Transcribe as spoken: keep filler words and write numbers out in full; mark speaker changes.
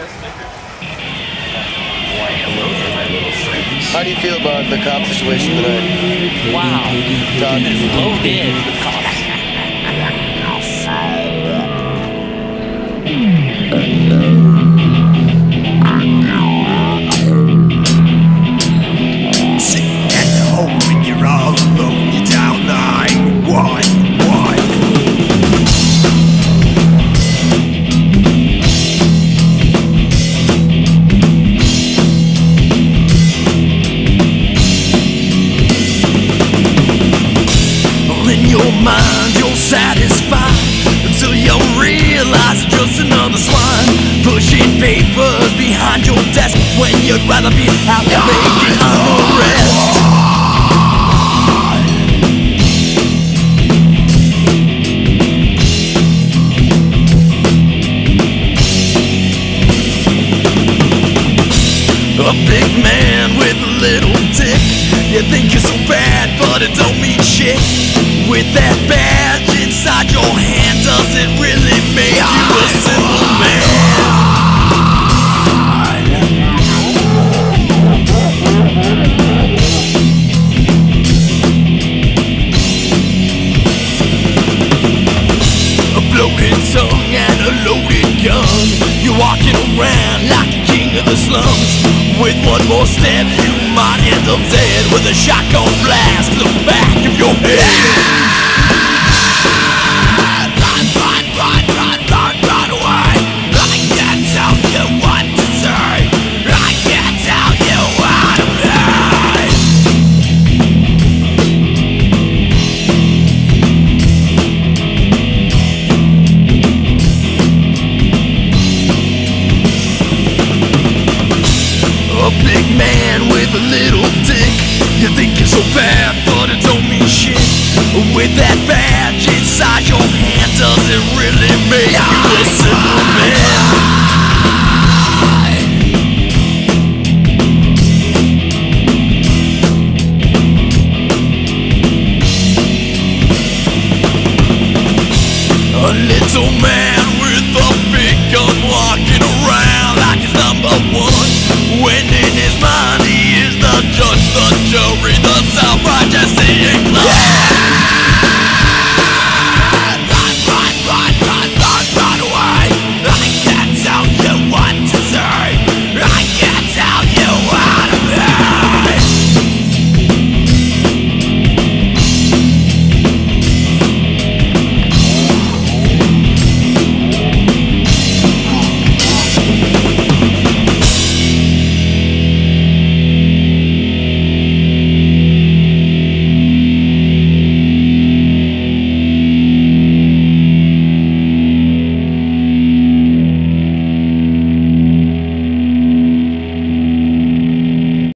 Speaker 1: Why, hello there, my little friends.
Speaker 2: How do you feel about the cop situation tonight?
Speaker 1: Wow.
Speaker 2: Todd?
Speaker 1: Loaded with cops.
Speaker 3: Sitting at home when you're all alone, you don't like what, what? In your mind you're satisfied until you realize it's just another swine pushing papers behind your desk when you'd rather be out making an arrest. A big man with a little dick. You think you're so bad, but it don't mean shit. With that badge inside your hand, does it really make you a simple man? A bloated tongue and a loaded gun. You're walking around like a king of the slums. With one more step, you might end up dead with a shotgun blast to the back of your head. Run, run, run, run, run, run away. I can't tell you what to say. I can't tell you what to be. A big man with a little dick. You think you're so bad, but it don't mean shit. With that badge inside your hand, does it really make you a simple man?